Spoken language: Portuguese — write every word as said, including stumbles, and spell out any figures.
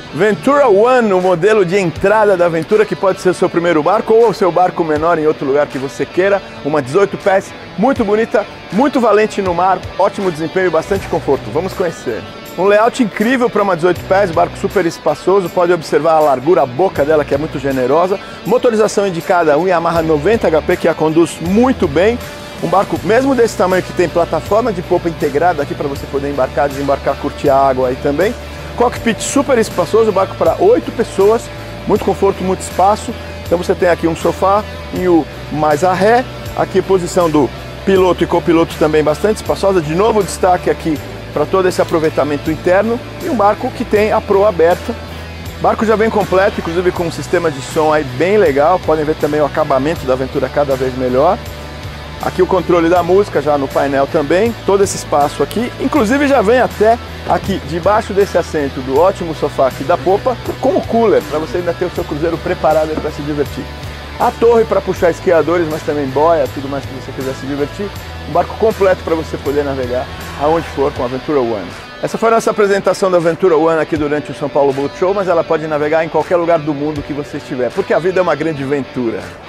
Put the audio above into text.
Ventura One, o modelo de entrada da aventura, que pode ser o seu primeiro barco ou o seu barco menor em outro lugar que você queira. Uma dezoito pés, muito bonita, muito valente no mar, ótimo desempenho e bastante conforto. Vamos conhecer. Um layout incrível para uma dezoito pés, barco super espaçoso, pode observar a largura, a boca dela que é muito generosa. Motorização indicada, um Yamaha noventa H P que a conduz muito bem. Um barco mesmo desse tamanho que tem plataforma de popa integrada aqui para você poder embarcar, desembarcar, curtir a água aí também. Cockpit super espaçoso, barco para oito pessoas, muito conforto, muito espaço. Então você tem aqui um sofá em U mais a ré, aqui a posição do piloto e copiloto também bastante espaçosa. De novo destaque aqui para todo esse aproveitamento interno e um barco que tem a proa aberta. O barco já vem completo, inclusive com um sistema de som aí bem legal. Podem ver também o acabamento da aventura cada vez melhor. Aqui o controle da música já no painel também, todo esse espaço aqui, inclusive já vem até aqui debaixo desse assento do ótimo sofá aqui da popa, com o cooler, para você ainda ter o seu cruzeiro preparado para se divertir. A torre para puxar esquiadores, mas também boia, tudo mais que você quiser se divertir. Um barco completo para você poder navegar aonde for com a Ventura One. Essa foi a nossa apresentação da Ventura One aqui durante o São Paulo Boat Show, mas ela pode navegar em qualquer lugar do mundo que você estiver, porque a vida é uma grande aventura.